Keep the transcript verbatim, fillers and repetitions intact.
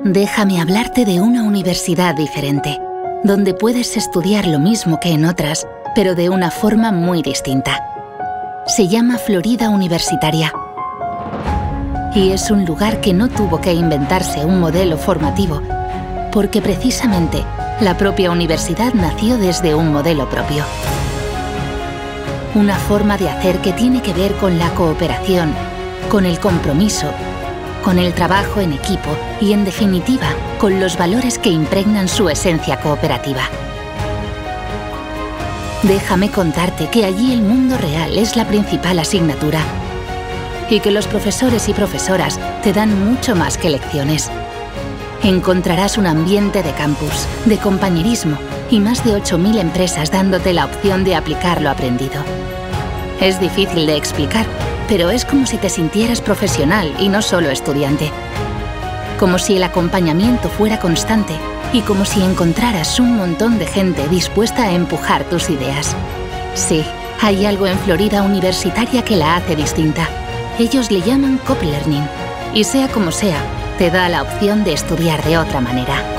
Déjame hablarte de una universidad diferente, donde puedes estudiar lo mismo que en otras, pero de una forma muy distinta. Se llama Florida Universitaria. Y es un lugar que no tuvo que inventarse un modelo formativo, porque precisamente la propia universidad nació desde un modelo propio. Una forma de hacer que tiene que ver con la cooperación, con el compromiso, con el trabajo en equipo y, en definitiva, con los valores que impregnan su esencia cooperativa. Déjame contarte que allí el mundo real es la principal asignatura y que los profesores y profesoras te dan mucho más que lecciones. Encontrarás un ambiente de campus, de compañerismo y más de ocho mil empresas dándote la opción de aplicar lo aprendido. Es difícil de explicar, pero es como si te sintieras profesional y no solo estudiante. Como si el acompañamiento fuera constante y como si encontraras un montón de gente dispuesta a empujar tus ideas. Sí, hay algo en Florida Universitaria que la hace distinta. Ellos le llaman co-learning y sea como sea, te da la opción de estudiar de otra manera.